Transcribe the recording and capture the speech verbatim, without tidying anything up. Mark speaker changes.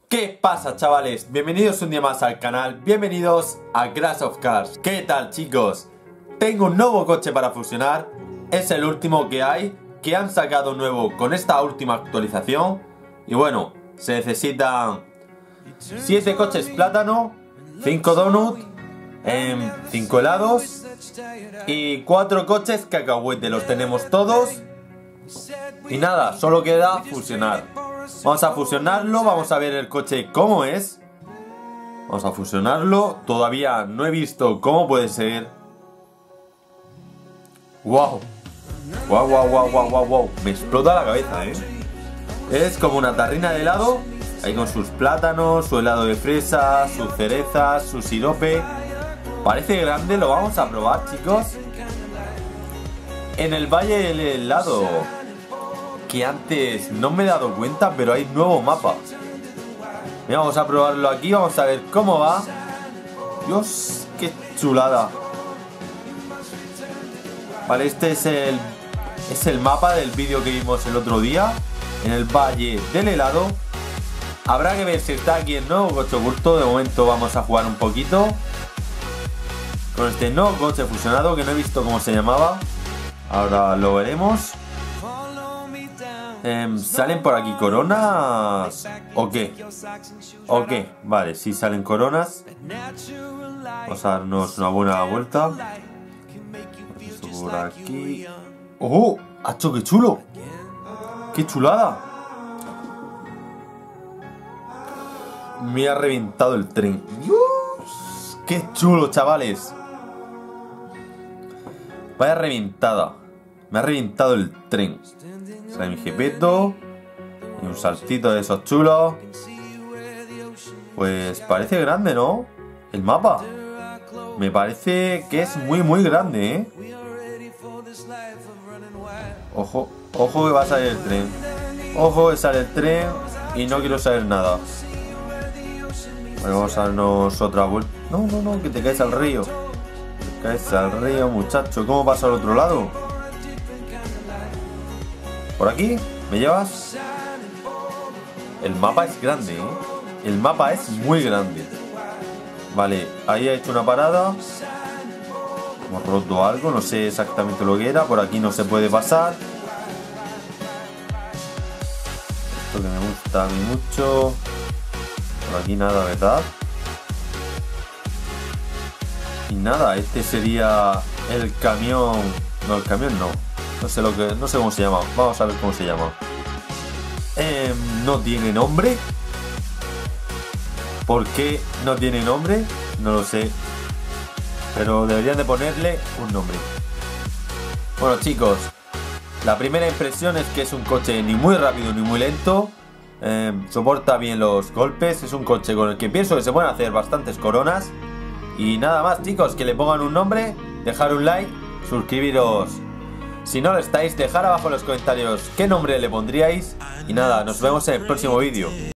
Speaker 1: ¿Qué pasa, chavales? Bienvenidos un día más al canal, bienvenidos a Crash of Cars. ¿Qué tal, chicos? Tengo un nuevo coche para fusionar. Es el último que hay, que han sacado nuevo con esta última actualización. Y bueno, se necesitan siete coches plátano, cinco donuts, cinco helados y cuatro coches cacahuete. Los tenemos todos. Y nada, solo queda fusionar. Vamos a fusionarlo, vamos a ver el coche cómo es. Vamos a fusionarlo. Todavía no he visto cómo puede ser. Wow. Wow, wow, wow, wow, wow, wow. Me explota la cabeza, eh. Es como una tarrina de helado. Ahí con sus plátanos, su helado de fresa, sus cerezas, su sirope. Parece grande, lo vamos a probar, chicos. En el Valle del Helado, que antes no me he dado cuenta, pero hay nuevo mapa. Mira, vamos a probarlo aquí, vamos a ver cómo va. Dios, qué chulada. Vale, este es el es el mapa del vídeo que vimos el otro día, en el Valle del Helado. Habrá que ver si está aquí el nuevo coche oculto. De momento vamos a jugar un poquito con este nuevo coche fusionado, que no he visto cómo se llamaba. Ahora lo veremos. Eh, ¿Salen por aquí coronas? ¿O qué? ¿O qué? Vale, sí salen coronas. Vamos a darnos una buena vuelta. Esto por aquí. ¡Oh! ¡Hacho, qué chulo! ¡Qué chulada! Me ha reventado el tren. ¡Dios! ¡Qué chulo, chavales! Vaya reventada. Me ha reventado el tren. Sale mi jepeto. Y un saltito de esos chulos. Pues parece grande, ¿no? El mapa. Me parece que es muy muy grande, ¿eh? Ojo, ojo que va a salir el tren. Ojo que sale el tren. Y no quiero saber nada. Vale, vamos a darnos otra vuelta. No, no, no, que te caes al río. Te caes al río, muchacho. ¿Cómo pasa al otro lado? ¿Por aquí? ¿Me llevas? El mapa es grande, ¿eh? El mapa es muy grande. Vale, ahí ha hecho una parada. Hemos roto algo, no sé exactamente lo que era. Por aquí no se puede pasar. Esto que me gusta a mí mucho. Por aquí nada, ¿verdad? Y nada, este sería el camión. No, el camión no. No sé lo que. No sé cómo se llama. Vamos a ver cómo se llama. Eh, no tiene nombre. ¿Por qué no tiene nombre? No lo sé. Pero deberían de ponerle un nombre. Bueno, chicos, la primera impresión es que es un coche ni muy rápido ni muy lento. Eh, soporta bien los golpes. Es un coche con el que pienso que se pueden hacer bastantes coronas. Y nada más, chicos, que le pongan un nombre, dejar un like, suscribiros si no lo estáis, dejar abajo en los comentarios qué nombre le pondríais. Y nada, nos vemos en el próximo vídeo.